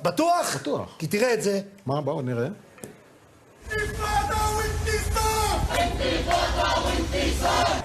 בטוח? בטוח. כי תראה את זה. מה, בואו נראה. انتفاضة وانتصار انتفاضة وانتصار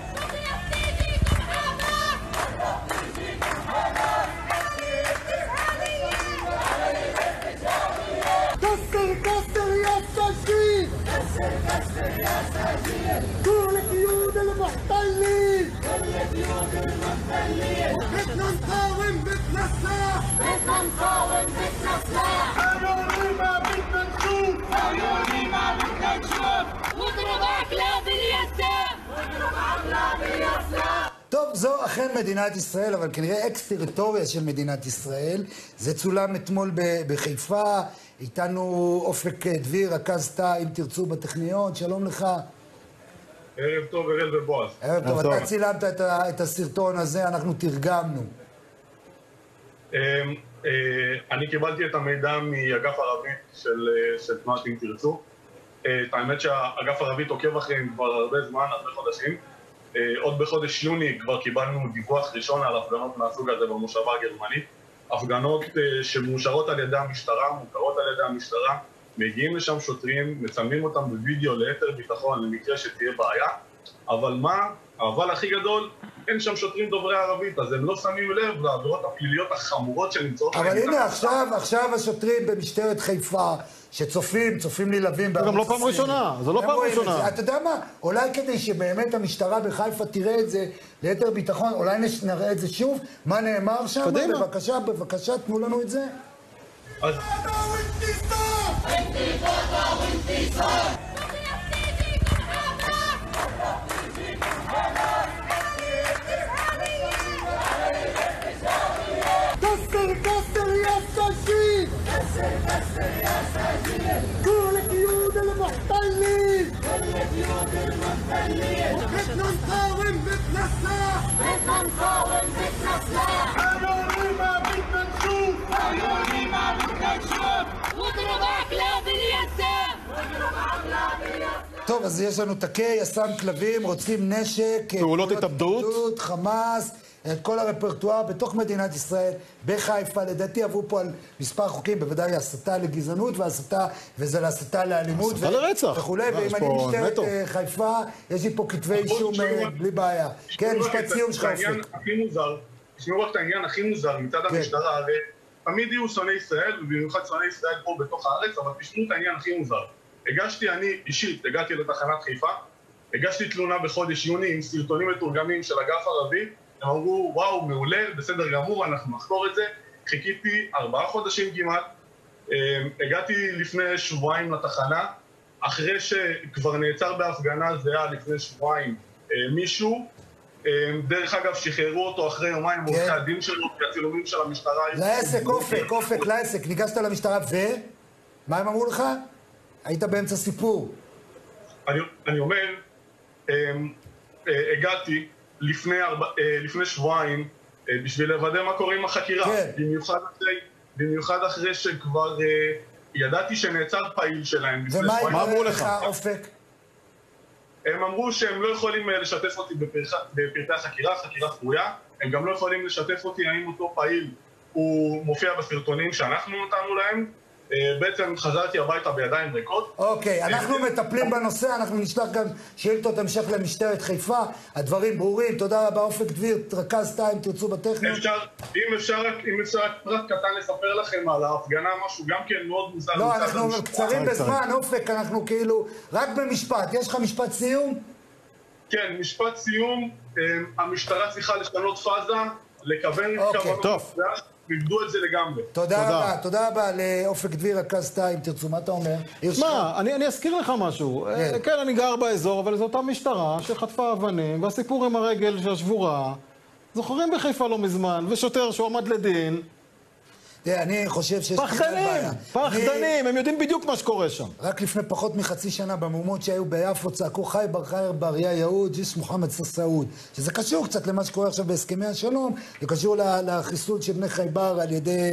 كسر كسر يا السجين كسر كسر يا السجين كل قيود المحتلين كل قيود المحتلين بدنا نقاوم بدنا سلاح بدنا نقاوم بدنا سلاح قانوني ما بدنا نشوف قانوني ما بدنا نشوف واضرب عقلها باليسار واضرب عقلها باليسار טוב, זו אכן מדינת ישראל, אבל כנראה אקס-טריטוריה של מדינת ישראל. זה צולם אתמול בחיפה. איתנו אופק דביר, רכז תא, אם תרצו, בטכניון. שלום לך. ערב טוב, אראל ובועז. ערב טוב. אתה צילמת את הסרטון הזה, אנחנו תרגמנו. אני קיבלתי את המידע מאגף ערבית של תנועת אם תרצו. האמת שהאגף ערבית עוקב אחריהם כבר הרבה זמן, הרבה חודשים. עוד בחודש יוני כבר קיבלנו דיווח ראשון על הפגנות מהסוג הזה במושבה הגרמנית. הפגנות שמאושרות על ידי המשטרה, מוכרות על ידי המשטרה, מגיעים לשם שוטרים, מצלמים אותם בווידאו ליתר ביטחון למקרה שתהיה בעיה. אבל מה? אבל הכי גדול, אין שם שוטרים דוברי ערבית, אז הם לא שמים לב לעבירות הפליליות החמורות שנמצאות. אבל הנה, עכשיו השוטרים במשטרת חיפה, שצופים נלהבים בערוץ 20. זה גם לא פעם ראשונה, זה לא פעם ראשונה. אתה יודע מה? אולי כדי שבאמת המשטרה בחיפה תראה את זה ליתר ביטחון, אולי נראה את זה שוב, מה נאמר שם? קדימה. בבקשה, תנו לנו את זה. انتفاضة وانتصار انتفاضة وانتصار كسر كسر يا السجين كسر كسر يا السجين كل قيود المحتلين كل قيود المحتلين بدنا نقاوم بدنا سلاح بدنا نقاوم بدنا سلاح قانوني ما بدنا نشوف قانوني ما بدنا نشوف واضرب عقلها باليسار واضرب عقلها باليسار טוב, אז יש לנו תקי, יס"מ כלבים, רוצים נשק, פעולות התאבדות, חמאס, את כל הרפרטואר בתוך מדינת ישראל, בחיפה. לדעתי עברו פה על מספר חוקים, בוודאי הסתה לגזענות וזה להסתה לאלימות הסתה לרצח וכולי, ואם אני משטרת חיפה, יש לי פה כתבי אישום בלי בעיה. כן, משפט סיום שלך אופק. תשמעו רק את העניין הכי מוזר מצד המשטרה, הרי תמיד יהיו שונאי ישראל, ובמיוחד שונאי ישראל פה בתוך הארץ, אבל תשמעו את העניין הכי מוזר. אני אישית הגעתי לתחנת חיפה, הגשתי תלונה בחודש יוני עם סרטונים מתורגמים של אגף ערבי, הם אמרו, וואו, מעולה, בסדר גמור, אנחנו נחקור את זה. חיכיתי 4 חודשים כמעט, הגעתי לפני שבועיים לתחנה, אחרי שכבר נעצר בהפגנה זהה לפני שבועיים מישהו, דרך אגב שחררו אותו אחרי יומיים, עורכי הדין שלו, הצילומים של המשטרה. לעסק, אופק, לעסק, ניגשת למשטרה מה הם אמרו לך? היית באמצע סיפור. אני אומר, הגעתי לפני שבועיים בשביל לוודא מה קורה עם החקירה. במיוחד אחרי שכבר ידעתי שנעצר פעיל שלהם. ומה אמרו לך, אופק? הם אמרו שהם לא יכולים לשתף אותי בפרטי החקירה, חקירה סמויה. הם גם לא יכולים לשתף אותי האם אותו פעיל הוא מופיע בסרטונים שאנחנו נתנו להם. בעצם חזרתי הביתה בידיים ריקות. אוקיי, אנחנו מטפלים בנושא, אנחנו נשלח גם שאילתות המשך למשטרת חיפה, הדברים ברורים. תודה רבה, אופק דביר, רכז תא, אם תרצו בטכניון. אם אפשר רק קטן לספר לכם על ההפגנה, משהו גם כן מאוד מוזר. לא, אנחנו קצרים בזמן, אופק, אנחנו כאילו, רק במשפט. יש לך משפט סיום? כן, משפט סיום. המשטרה צריכה לשנות פאזה, לכוון כוונות. נגדו את זה לגמרי. תודה רבה לאופק דביר, רכז תא, אם תרצו. מה אתה אומר? מה, אני אזכיר לך משהו. כן, אני גר באזור, אבל זו אותה משטרה שחטפה אבנים, והסיפור עם הרגל שהשבורה, זוכרים בחיפה לא מזמן, ושוטר שהועמד לדין. אני חושב שיש... פחדנים, הם יודעים בדיוק מה שקורה שם. רק לפני פחות מחצי שנה, במהומות שהיו ביפו, צעקו חי בר יא יהוד, ג'יש מוחמד סעוד. שזה קשור קצת למה שקורה עכשיו בהסכמי השלום, זה קשור לחיסול של בני חייבר על ידי...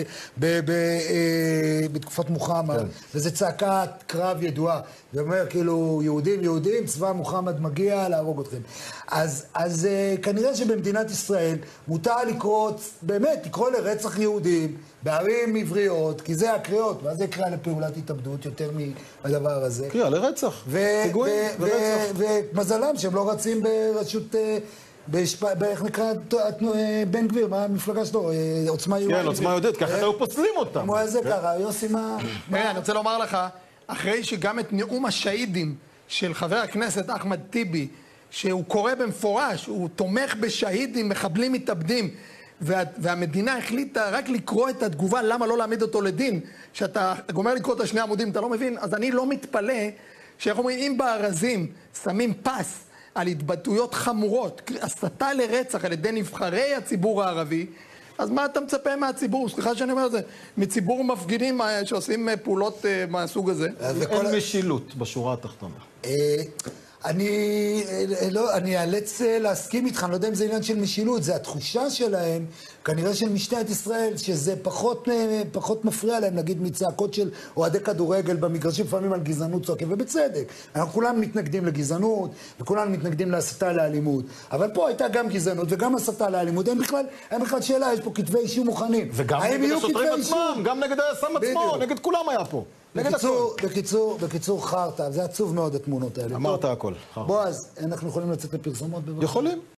בתקופת מוחמד. וזה צעקת קרב ידועה. זה אומר, כאילו, יהודים, צבא מוחמד מגיע להרוג אתכם. אז כנראה שבמדינת ישראל מותר לקרוא, באמת, לקרוא לרצח יהודים, בערים עבריות, כי זה הקריאות, ואז זה קריאה לפעולת התאבדות יותר מהדבר הזה. קריאה לרצח, פיגועים ורצח. ומזלם שהם לא רצים בראשות, איך נקרא, בן גביר, מה המפלגה שלו? עוצמה יהודית. כן, עוצמה יהודית, ככה היו פוסלים אותם. כמו איזה ככה, יוסי מה... אני רוצה לומר לך, אחרי שגם את נאום השהידים של חבר הכנסת אחמד טיבי, שהוא קורא במפורש, הוא תומך בשהידים, מחבלים מתאבדים, והמדינה החליטה רק לקרוא את התגובה, למה לא להעמיד אותו לדין, שאתה גומר לקרוא את השני עמודים, אתה לא מבין? אז אני לא מתפלא, שאנחנו אומרים, אם בארזים שמים פס על התבטאויות חמורות, הסתה לרצח על ידי נבחרי הציבור הערבי, אז מה אתה מצפה מהציבור? סליחה שאני אומר את זה, מציבור מפגינים שעושים פעולות מהסוג הזה. אין משילות בשורה התחתונה. אני אאלץ להסכים איתך, אני לא יודע אם זה עניין של משילות, זה התחושה שלהם, כנראה של משטרת ישראל, שזה פחות מפריע להם, נגיד מצעקות של אוהדי כדורגל במגרשים, לפעמים על גזענות צועקים, ובצדק. אנחנו כולם מתנגדים לגזענות, וכולם מתנגדים להסתה לאלימות. אבל פה הייתה גם גזענות וגם הסתה לאלימות, אין בכלל שאלה, יש פה כתבי אישום מוכנים. וגם נגד השוטרים עצמם, גם נגד היס"מ עצמו, נגד כולם היה פה. בקיצור חרטה, זה עצוב מאוד התמונות האלה. אמרת הכל. בועז, אנחנו יכולים לצאת לפרסומות בבקשה? יכולים.